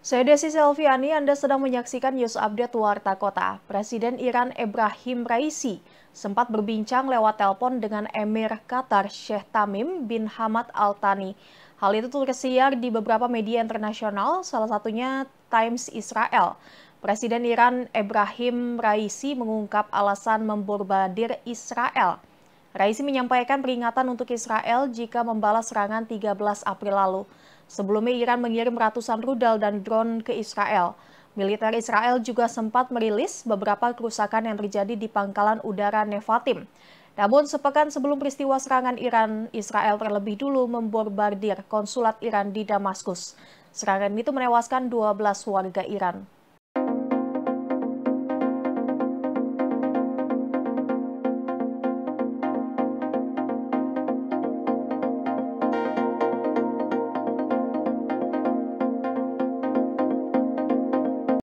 Saya Desi Selviani, Anda sedang menyaksikan News Update Warta Kota. Presiden Iran Ebrahim Raisi sempat berbincang lewat telepon dengan Emir Qatar Sheikh Tamim bin Hamad Al Thani. Hal itu tersiar di beberapa media internasional, salah satunya Times Israel. Presiden Iran Ebrahim Raisi mengungkap alasan membombardir Israel. Raisi menyampaikan peringatan untuk Israel jika membalas serangan 13 April lalu. Sebelumnya Iran mengirim ratusan rudal dan drone ke Israel. Militer Israel juga sempat merilis beberapa kerusakan yang terjadi di pangkalan udara Nevatim. Namun sepekan sebelum peristiwa serangan Iran, Israel terlebih dulu membombardir konsulat Iran di Damaskus. Serangan itu menewaskan 12 warga Iran.